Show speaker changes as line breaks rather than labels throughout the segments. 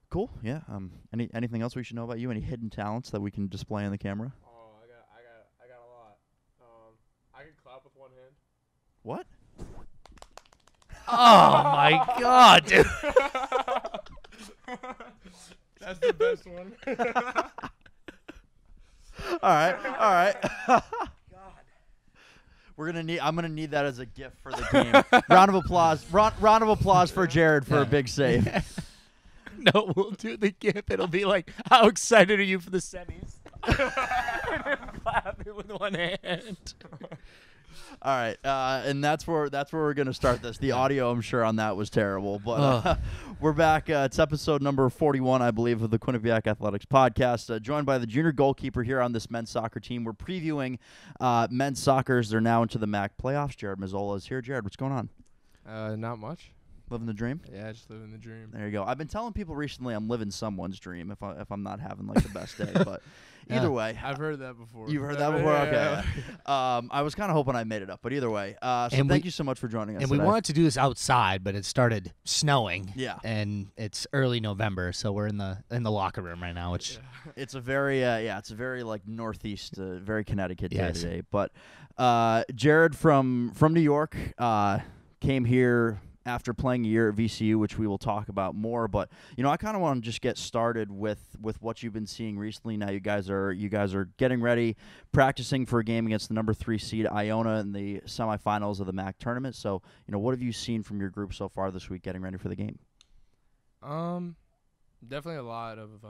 Cool. Yeah. Anything else we should know about you? Any hidden talents that we can display on the camera?
Oh, I got a lot. I can clap with one hand.
What?
Oh my God, dude.
That's the best one.
All right. All right. God. I'm gonna need that as a gift for the game. Round of applause. Round of applause for Jared for a big save.
No, we'll do the gift. It'll be like, how excited are you for the semis? And then clap it with one hand.
All right, and that's where we're gonna start this. The audio, I'm sure, on that was terrible, but we're back. It's episode number 41, I believe, of the Quinnipiac Athletics podcast. Joined by the junior goalkeeper here on this men's soccer team. We're previewing men's soccer as they're now into the MAAC playoffs. Jared Mazzola is here. Jared, what's going on?
Not much.
Living the dream?
Yeah, just living the dream.
There you go. I've been telling people recently I'm living someone's dream if I'm not having like the best day, but either way.
I've heard that before.
You've heard that before? Okay. I was kind of hoping I made it up, but either way. So thank you so much for joining us
And
today.
we wanted to do this outside, but it started snowing.
Yeah.
And it's early November, so we're in the locker room right now, which
It's a very it's a very like northeast, very Connecticut day
Yes.
today. But Jared from New York came here after playing a year at VCU, which we will talk about more. But I kind of want to just get started with what you've been seeing recently. Now you guys are getting ready, practicing for a game against the number 3 seed Iona in the semifinals of the MAAC tournament. So what have you seen from your group so far this week, getting ready for the game?
Definitely a lot of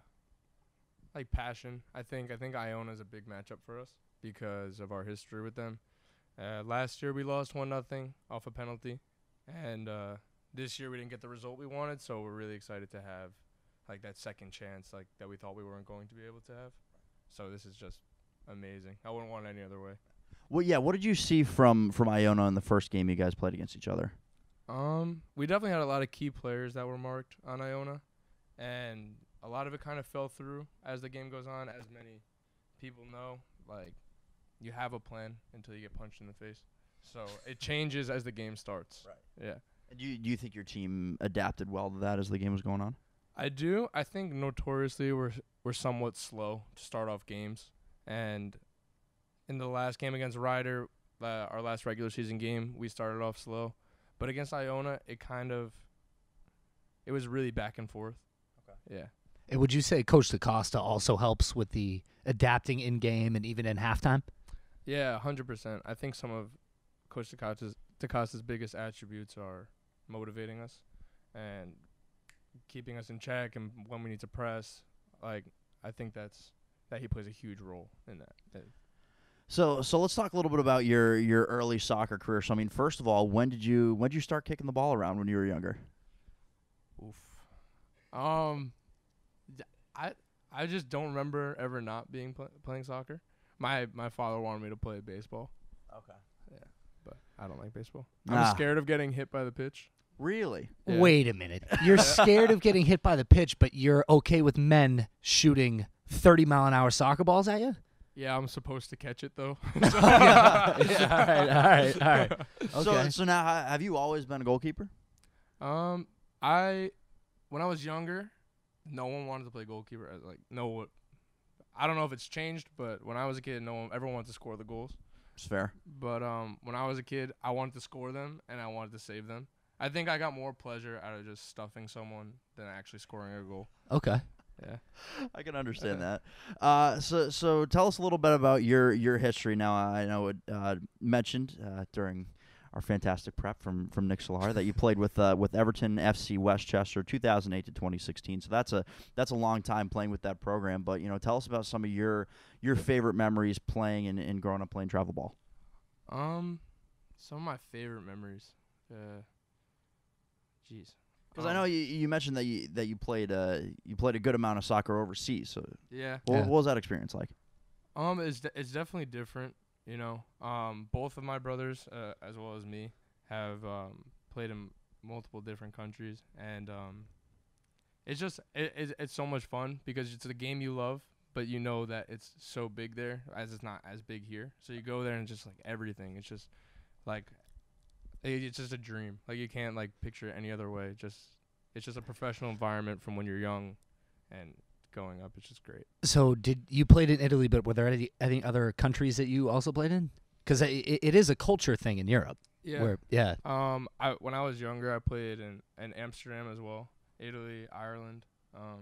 like passion. I think Iona is a big matchup for us because of our history with them. Last year we lost 1-0 off a penalty. And this year we didn't get the result we wanted, so we're really excited to have like that second chance like that we thought we weren't going to be able to have. So this is just amazing. I wouldn't want it any other way.
Well, yeah. What did you see from Iona in the first game you guys played against each other?
We definitely had a lot of key players that were marked on Iona, and a lot of it kind of fell through as the game goes on. As many people know, like you have a plan until you get punched in the face. So it changes as the game starts. Right. Yeah.
Do you think your team adapted well to that as the game was going on?
I do. I think notoriously we're somewhat slow to start off games. And in the last game against Ryder, our last regular season game, we started off slow. But against Iona, it was really back and forth. Okay. Yeah.
And would you say Coach DaCosta also helps with the adapting in game and even in halftime?
Yeah, 100%. I think some of Coach DaCosta's biggest attributes are motivating us and keeping us in check, and when we need to press, like I think that he plays a huge role in that.
So let's talk a little bit about your early soccer career. So I mean, first of all, when did you start kicking the ball around when you were younger?
Oof. I just don't remember ever not being playing soccer. My father wanted me to play baseball.
Okay.
Yeah. But I don't like baseball.
Nah.
I'm scared of getting hit by the pitch.
Really?
Yeah.
Wait a minute. You're scared of getting hit by the pitch, but you're okay with men shooting 30-mile-an-hour soccer balls at you?
Yeah, I'm supposed to catch it, though.
Yeah. All right. Okay.
So now, have you always been a goalkeeper?
When I was younger, no one wanted to play goalkeeper. I don't know if it's changed, but when I was a kid, everyone wanted to score the goals.
It's fair.
But when I was a kid, I wanted to score them, and I wanted to save them. I think I got more pleasure out of just stuffing someone than actually scoring a goal.
Okay.
Yeah.
I can understand that. So tell us a little bit about your history. Now, I know it mentioned during our fantastic prep from Nick Solar that you played with Everton FC Westchester 2008 to 2016. So that's a long time playing with that program. But tell us about some of your favorite memories playing and growing up playing travel ball.
Some of my favorite memories. Jeez.
Because I know you mentioned that you played a good amount of soccer overseas. So
yeah.
What was that experience like?
It's definitely different. Both of my brothers, as well as me, have played in multiple different countries, and it's so much fun because it's a game you love, but you know that it's so big there as it's not as big here. So you go there and just like everything. It's just like it's just a dream. Like you can't like picture it any other way. it's just a professional environment from when you're young, and going up. It's just great.
So did you played in Italy, but were there any other countries that you also played in? Because it is a culture thing in Europe.
Yeah. When I was younger, I played in Amsterdam as well, Italy, Ireland. Oh,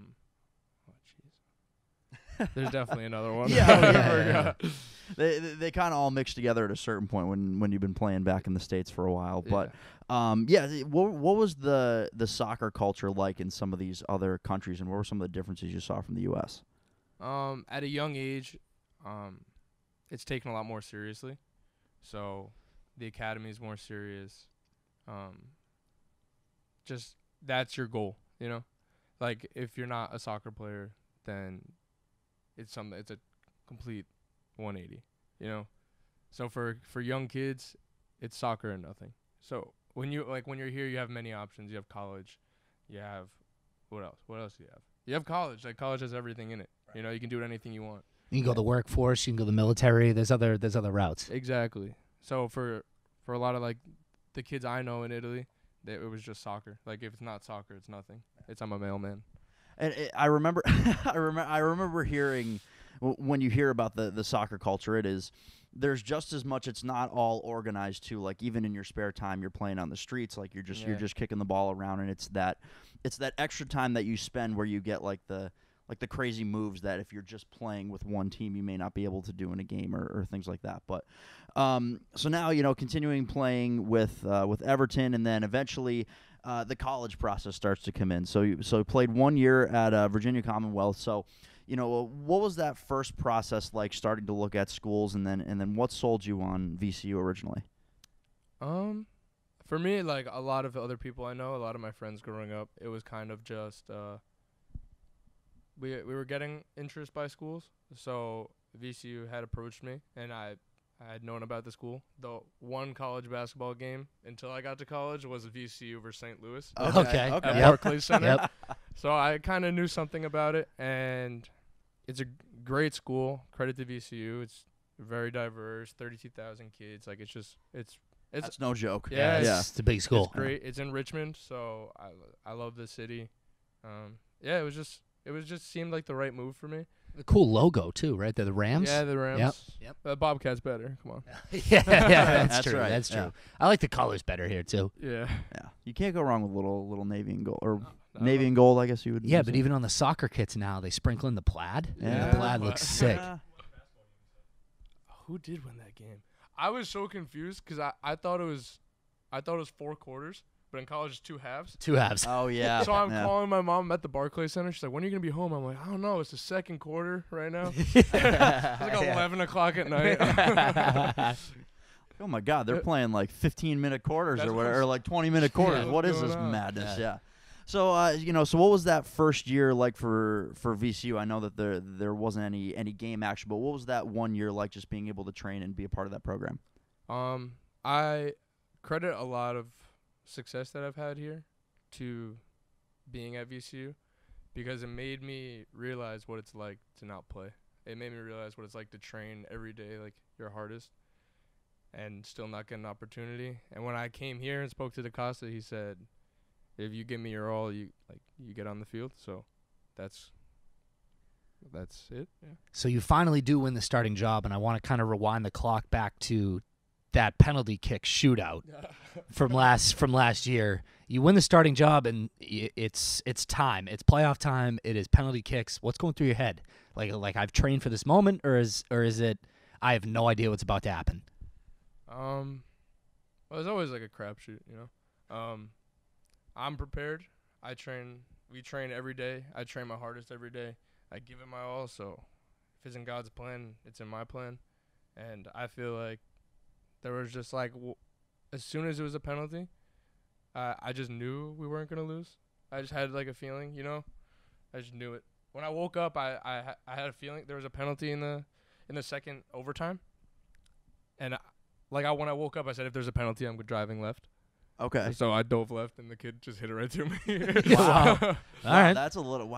jeez. There's definitely another one.
Yeah. They kind of all mix together at a certain point when you've been playing back in the States for a while. But what was the soccer culture like in some of these other countries, and what were some of the differences you saw from the U.S.?
At a young age, it's taken a lot more seriously. So the academy is more serious. Just that's your goal, you know? Like, if you're not a soccer player, then it's a complete 180, you know? So for young kids, it's soccer and nothing. So when you're here, you have many options. You have college. You have what else? What else do you have? You have college. Like, college has everything in it. Right. You know, you can do anything you want.
You can go to the workforce. You can go to the military. There's other routes.
Exactly. So for a lot of like the kids I know in Italy, it was just soccer. Like, if it's not soccer, it's nothing. I'm a mailman.
And I remember, I remember hearing when you hear about the soccer culture, there's just as much. It's not all organized too. Like, even in your spare time, you're playing on the streets. Like, you're just kicking the ball around, and it's that extra time that you spend where you get like the crazy moves that if you're just playing with one team, you may not be able to do in a game or things like that. But so now, you know, continuing playing with Everton, and then eventually the college process starts to come in. So you played 1 year at Virginia Commonwealth. So, you know, what was that first process like, starting to look at schools, and then what sold you on VCU originally?
For me, like a lot of other people I know, a lot of my friends growing up, it was kind of just we were getting interest by schools. So VCU had approached me, and I had known about the school. The one college basketball game until I got to college was VCU versus St. Louis.
Okay.
At Barclays Center. So I kind of knew something about it, and it's a great school. Credit to VCU. It's very diverse, 32,000 kids. Like, it's
no joke.
Yeah,
it's a big school.
It's great. It's in Richmond, so I love the city. It was just seemed like the right move for me.
A cool logo too, right? They're the Rams.
Yeah, the Rams.
Yep.
The Bobcat's better. Come on.
yeah, that's true.
Right.
That's true.
Yeah.
I like the colors better here too.
Yeah.
Yeah. You can't go wrong with little navy and gold, or navy and gold, I guess you would.
Yeah, but even on the soccer kits now, they sprinkle in the plaid.
Yeah.
The plaid looks sick.
Yeah.
Who did win that game? I was so confused because I thought it was 4 quarters. But in college, it's 2 halves.
2 halves.
Oh, yeah.
So I'm calling my mom at the Barclays Center. She's like, when are you going to be home? I'm like, I don't know. It's the second quarter right now. It's like 11 o'clock at night.
Oh, my God. They're playing like 15-minute quarters
That's
or whatever, or like 20-minute quarters.
Yeah,
what is
what's
this
going on?
madness? Yeah. So, so what was that first year like for VCU? I know that there wasn't any game action, but what was that 1 year like, just being able to train and be a part of that program?
I credit a lot of success that I've had here to being at VCU, because it made me realize what it's like to not play. It made me realize what it's like to train every day, like your hardest, and still not get an opportunity. And when I came here and spoke to DaCosta, he said, if you give me your all, you get on the field. So that's it. Yeah.
So you finally do win the starting job, and I want to kind of rewind the clock back to that penalty kick shootout from last year. You win the starting job, and it's time. It's playoff time. It is penalty kicks. What's going through your head? Like I've trained for this moment, or is it I have no idea what's about to happen?
Well, it's always like a crapshoot, you know. I'm prepared. We train every day. I train my hardest every day. I give it my all. So if it's in God's plan, it's in my plan. And I feel like there was just like, as soon as it was a penalty, I just knew we weren't gonna lose. I just had like a feeling, you know. I just knew it. When I woke up, I had a feeling there was a penalty in the second overtime, and when I woke up, I said, if there's a penalty, I'm driving left.
Okay.
So I dove left, and the kid just hit it right to me.
Wow. All right.
That's a little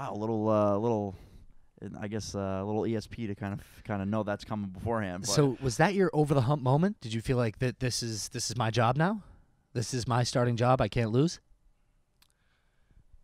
I guess a little ESP to kind of know that's coming beforehand. But
So was that your over the hump moment? Did you feel like that this is my job now? This is my starting job. I can't lose.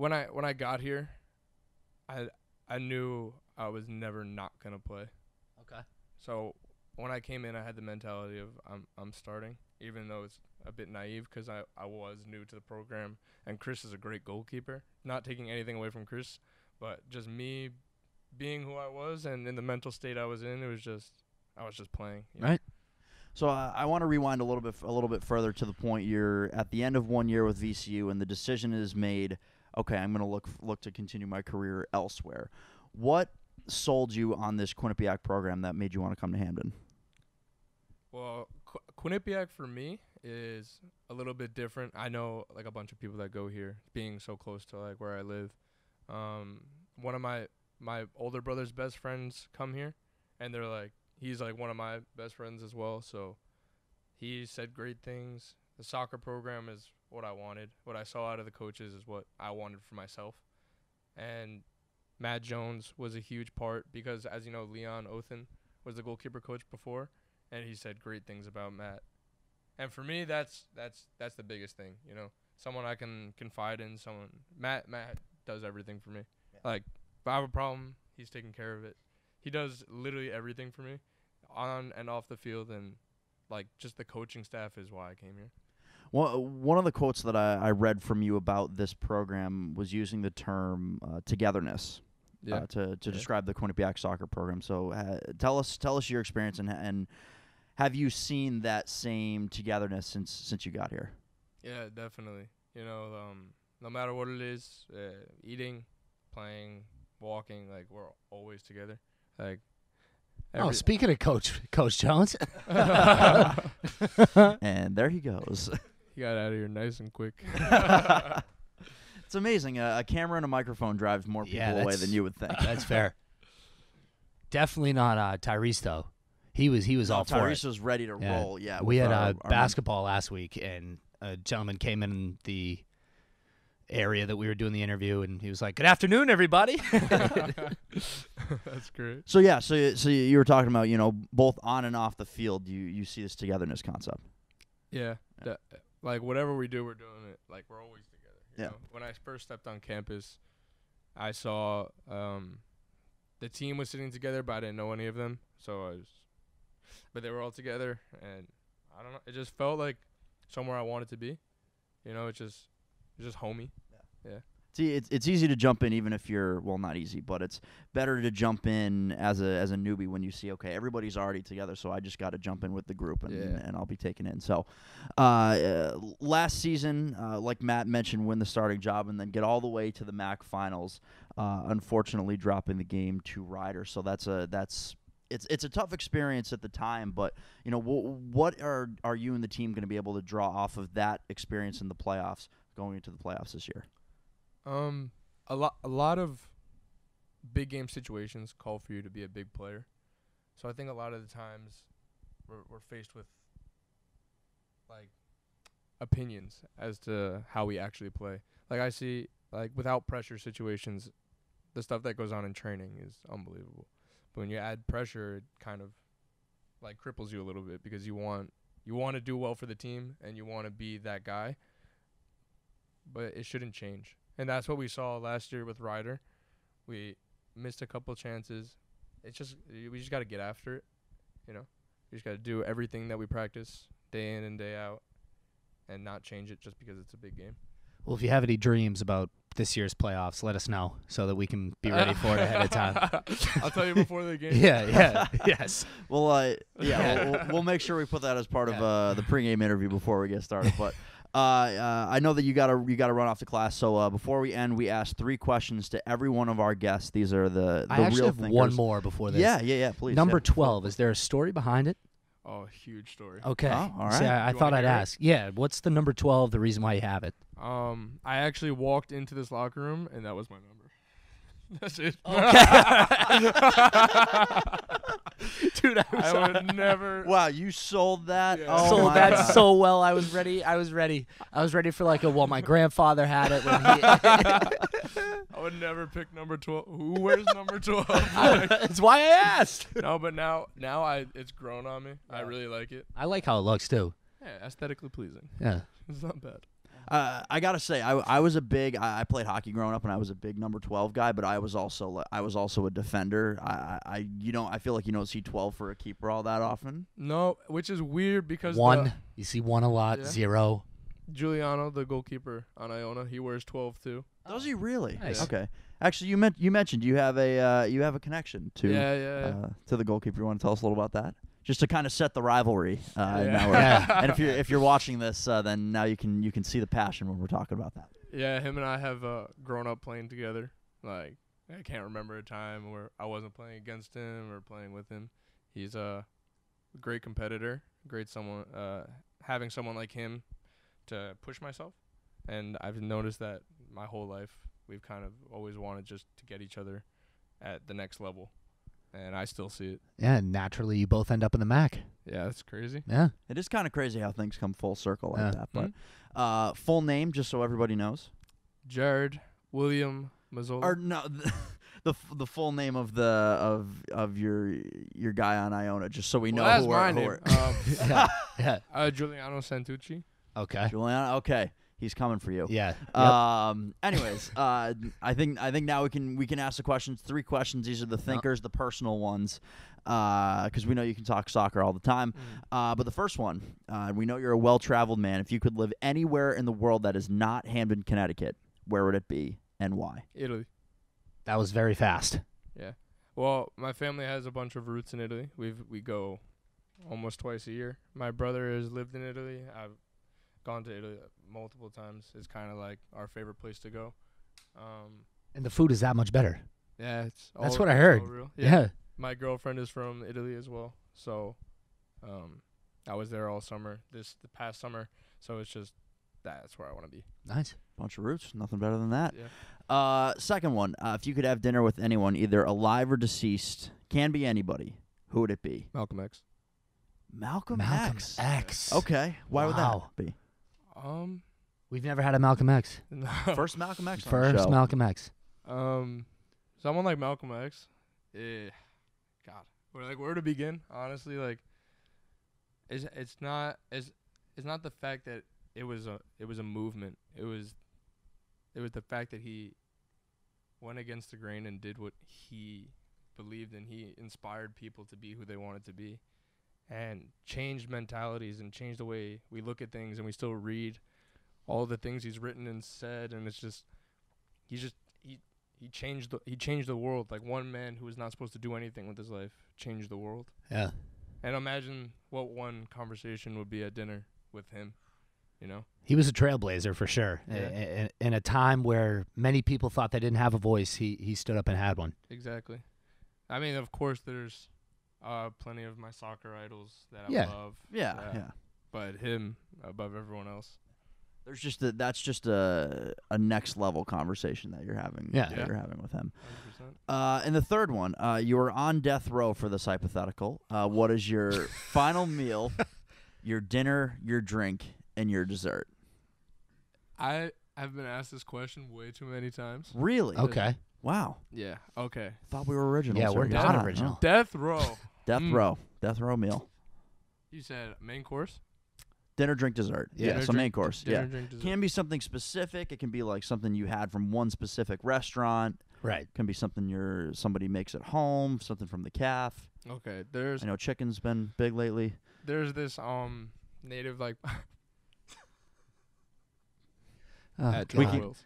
when I got here, I knew I was never not gonna play.
Okay.
So when I came in, I had the mentality of I'm starting, even though it's a bit naive because I was new to the program, and Chris is a great goalkeeper. Not taking anything away from Chris, but just me being who I was and in the mental state I was in, I was just playing. You know?
Right. So I want to rewind a little bit further to the point you're at the end of 1 year with VCU, and the decision is made. Okay, I'm going to look to continue my career elsewhere. What sold you on this Quinnipiac program that made you want to come to Hamden?
Well, Quinnipiac for me is a little bit different. I know like a bunch of people that go here, being so close to like where I live. One of my older brother's best friends come here, and they're like, he's like one of my best friends as well. So he said great things. The soccer program is what I wanted. What I saw out of the coaches is what I wanted for myself. And Matt Jones was a huge part because, as you know, Leon Othen was the goalkeeper coach before, and he said great things about Matt. And for me, that's the biggest thing, you know. Someone I can confide in. Matt does everything for me. Yeah. Like, if I have a problem, he's taking care of it. He does literally everything for me, on and off the field, and like just the coaching staff is why I came here.
Well, one of the quotes that I read from you about this program was using the term togetherness to describe the Quinnipiac soccer program. So tell us your experience and have you seen that same togetherness since you got here? Yeah,
definitely. You know, no matter what it is, eating, playing, walking, like we're always together. Like.
Speaking of Coach Jones.
And there he goes.
He got out of here nice and quick.
It's amazing. A camera and a microphone drives more people away than you would think.
That's fair. Definitely not Tyrese, though. He was all for it.
Tyrese was ready to roll. Yeah,
we had basketball last week, and a gentleman came in the area that we were doing the interview, and he was like, "Good afternoon, everybody."
That's great.
So yeah, so you were talking about, you know, both on and off the field, you see this togetherness concept.
Yeah. Like whatever we do, we're doing it. Like we're always together. You know? When I first stepped on campus, I saw the team was sitting together, but I didn't know any of them. But they were all together, and I don't know. It just felt like somewhere I wanted to be. You know, it's just homey. Yeah.
See, it's easy to jump in even if you're, well, not easy, but it's better to jump in as a newbie when you see, okay, everybody's already together, so I just got to jump in with the group and I'll be taken in. So last season, like Matt mentioned, win the starting job and then get all the way to the MAAC finals, unfortunately dropping the game to Ryder. So it's a tough experience at the time, but you know, what are you and the team going to be able to draw off of that experience in the playoffs, going into the playoffs this year?
A lot of big game situations call for you to be a big player. So I think a lot of the times we're faced with like opinions as to how we actually play. Like I see, like without pressure situations, the stuff that goes on in training is unbelievable. But when you add pressure, it kind of like cripples you a little bit because you want to do well for the team and you want to be that guy. But it shouldn't change. And that's what we saw last year with Ryder. We missed a couple chances. We just got to get after it, you know. We just got to do everything that we practice day in and day out and not change it just because it's a big game.
Well, if you have any dreams about this year's playoffs, let us know so that we can be ready for it ahead of time.
I'll tell you before the game.
Yes.
Well, we'll make sure we put that as part of the pregame interview before we get started. But I know that you gotta run off to class. So before we end, we ask 3 questions to every one of our guests. These are the
I actually
real
have
thinkers.
one more before this.
Yeah. Please.
Number 12. Is there a story behind it?
Oh, huge story.
Okay.
Oh, all right.
See, I thought I'd ask. Yeah. What's the number 12? The reason why you have it?
I actually walked into this locker room and that was my number. That's it.
Dude,
I would never.
Wow, you sold that.
Yeah.
Oh
sold
my
that
God.
so well. I was ready for like my grandfather had it when he.
I would never pick number 12. Who wears number 12?
That's why I asked.
No, but now it's grown on me. Yeah. I really like it.
I like how it looks too.
Yeah, aesthetically pleasing.
Yeah.
It's not bad.
I gotta say, I was a big. I played hockey growing up, and I was a big number 12 guy. But I was also a defender. I feel like you don't see 12 for a keeper all that often.
No, which is weird because
You see one a lot.
Yeah.
0.
Giuliano, the goalkeeper on Iona, he wears 12 too.
Does he really?
Nice.
Okay. Actually, you mentioned you have a connection to to the goalkeeper. You want to tell us a little about that? Just to kind of set the rivalry. And if you're watching this, then now you can see the passion when we're talking about that.
Yeah, him and I have grown up playing together. Like, I can't remember a time where I wasn't playing against him or playing with him. He's a great competitor, having someone like him to push myself. And I've noticed that my whole life we've kind of always wanted just to get each other at the next level. And I still see it.
Yeah, and naturally you both end up in the MAAC.
Yeah, that's crazy.
Yeah.
It is kind of crazy how things come full circle like that. But full name, just so everybody knows.
Jared William Mazzola.
Or no, the full name of your guy on Iona, just so we know
that's
who
my
we're.
name.
Yeah.
Giuliano Santucci.
Okay.
Juliana, okay. He's coming for you.
Yeah.
Anyways, I think now we can ask the questions. 3 questions. These are the thinkers, the personal ones, because we know you can talk soccer all the time. But the first one, we know you're a well-traveled man. If you could live anywhere in the world that is not Hamden, Connecticut, where would it be and why?
Italy.
That was very fast.
Yeah. Well, my family has a bunch of roots in Italy. We go almost twice a year. My brother has lived in Italy. I've gone to Italy multiple times. It's kind of like our favorite place to go.
And the food is that much better.
Yeah,
That's what I heard.
Real.
Yeah.
My girlfriend is from Italy as well, so I was there all summer. The past summer, so it's just that's where I want to be.
Nice.
Bunch of roots. Nothing better than that.
Yeah.
Second one, if you could have dinner with anyone, either alive or deceased, can be anybody, who would it be?
Malcolm X.
Malcolm
X.
Okay. Why would that be?
We've never had a Malcolm X.
No.
First Malcolm X.
First Malcolm X.
Someone like Malcolm X. God, where to begin? Honestly, like, it's not the fact that it was a movement. It was the fact that he went against the grain and did what he believed in. He inspired people to be who they wanted to be, and changed mentalities and changed the way we look at things. And we still read all the things he's written and said, and it's just he changed the world. Like, one man who was not supposed to do anything with his life changed the world.
Yeah.
And imagine what one conversation would be at dinner with him, you know?
He was a trailblazer for sure.
Yeah.
In a time where many people thought they didn't have a voice, he stood up and had one.
Exactly. I mean, of course, there's plenty of my soccer idols that
Yeah.
I love.
Yeah.
But him above everyone else.
There's that's just a next level conversation that you're having.
Yeah.
That you're having with him.
100%.
And the third one, you are on death row for this hypothetical. What is your final meal, your dinner, your drink, and your dessert?
I have been asked this question way too many times.
Really?
Okay.
Wow.
Yeah. Okay.
Thought we were original.
Yeah,
sir.
we're
You're
not original.
Death row.
Death row. Death row meal.
You said main course?
Dinner, drink, dessert.
Yeah.
So main course.
Dinner, drink, dessert.
Can be something specific. It can be like something you had from one specific restaurant.
Right.
Can be something somebody makes at home. Something from the calf.
Okay.
I know chicken's been big lately.
There's this native like
We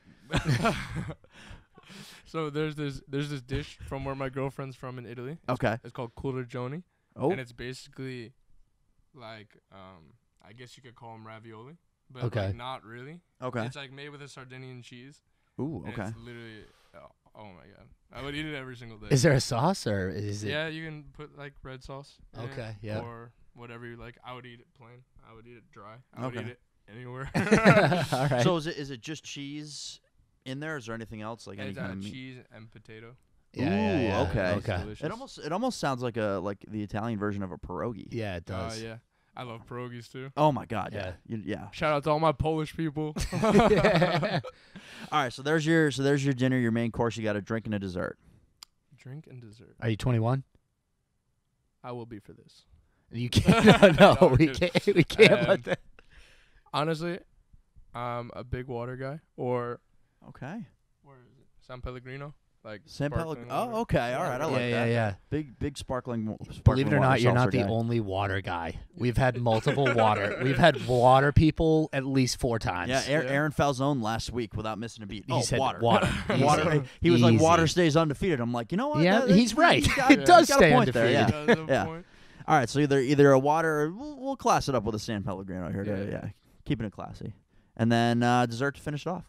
So there's this dish from where my girlfriend's from in Italy.
Okay.
It's called culurgioni.
Oh.
And it's basically like I guess you could call them ravioli, but
Okay.
like not really.
Okay.
It's like made with a Sardinian cheese.
Ooh.
And
Okay.
it's literally oh my god. I would eat it every single day.
Is there a sauce or is it?
Yeah, you can put like red sauce. in it,
Okay, yeah.
Or whatever you like. I would eat it plain. I would eat it dry. I would
Okay.
eat it anywhere.
All right.
So is it just cheese in there? Is there anything else like any
It's
kind of meat?
cheese and potato.
yeah.
okay.
It's
Okay.
delicious.
It almost sounds like the Italian version of a pierogi.
Yeah, it does.
Yeah. I love pierogies too.
Oh my God.
Yeah.
Yeah.
Shout out to all my Polish people.
All right. So there's your dinner, your main course. You got a drink and a dessert.
Drink and dessert.
Are you 21?
I will be for this.
You can't. No,
No,
we
kidding.
can't. We can't let that.
Honestly, I'm a big water guy. Or
Okay.
where is it? San Pellegrino. Like
San
sparkling
Pellegrino.
water.
Oh, okay. All right. I like that.
yeah.
Big sparkling.
Believe it or
water
not, you're not
seltzer
the
guy.
only water guy. We've had multiple water. We've had water people at least 4 times.
Yeah, Aaron Falzone last week without missing a beat.
He said
water.
water.
Water. He was like,
Easy.
water stays undefeated. I'm like, you know what?
Yeah, he's right.
got-
It does
got a
stay
point there,
undefeated.
yeah.
That's a
Yeah.
point.
All right, so either a water, or we'll class it up with a San Pellegrino here.
Yeah.
Keeping it classy. And then dessert to finish it off.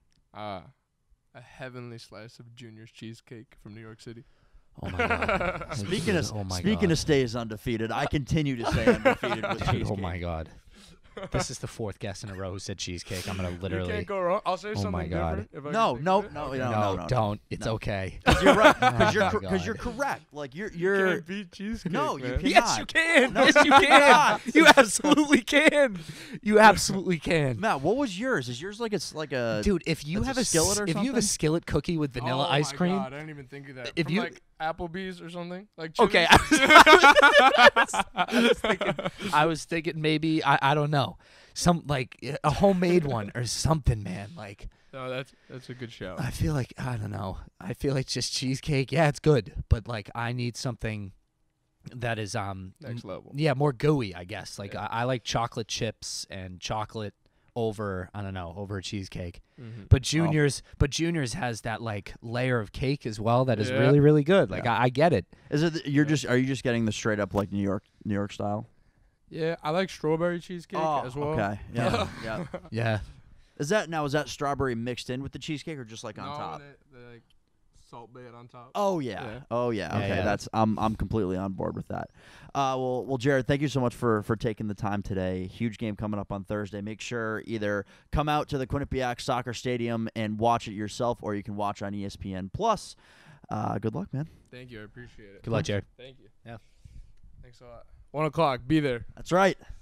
A heavenly slice of Junior's cheesecake from New York City.
Oh my god.
Speaking of stays undefeated, I continue to stay undefeated with cheesecake.
Oh my god. This is the 4th guest in a row who said cheesecake. I'm gonna
You
literally.
can't go wrong. I'll say
Oh
something
my God.
different. If I
No,
can think
no,
of it.
no,
Okay.
no.
Don't. It's
No.
okay.
You're right.
Oh my
Because you're
God.
correct. Like
You
you're.
can't beat cheesecake.
No, you
man.
can't.
Yes, you can.
No,
Yes, you
you
can.
cannot.
You absolutely can. You absolutely can.
Matt, what was yours? Is yours like it's like a
Dude, if you
That's
have
a skillet or
if you have a
something?
skillet cookie with vanilla
Oh
ice
my
cream,
God, I didn't even think of that.
If
From
you-
like Applebee's or something. Like
okay.
Chili's.
I was thinking maybe I don't know, some like a homemade one or something, man. Like
No, that's a good shout.
I feel like I don't know. I feel like just cheesecake. Yeah, it's good, but like I need something that is
Next level.
yeah, more gooey, I guess. Like
Yeah.
I like chocolate chips and chocolate over over a cheesecake.
Mhm.
But Junior's has that like layer of cake as well that is
Yeah.
really really good. Like
Yeah.
I get it.
Is it? Are you just getting the straight up like New York style?
Yeah, I like strawberry cheesecake as well.
Okay. Yeah. Yeah.
Yeah.
Is that strawberry mixed in with the cheesecake or just like on
No,
top?
the like salt bed on top.
Oh yeah.
Yeah.
Oh yeah.
Yeah,
Okay.
yeah.
That's I'm completely on board with that. Well, Jared, thank you so much for taking the time today. Huge game coming up on Thursday. Make sure either come out to the Quinnipiac Soccer Stadium and watch it yourself, or you can watch on ESPN Plus. Good luck, man.
Thank you, I appreciate it.
Good luck, Jared.
Thank you.
Yeah.
Thanks a lot. 1 o'clock, be there.
That's right.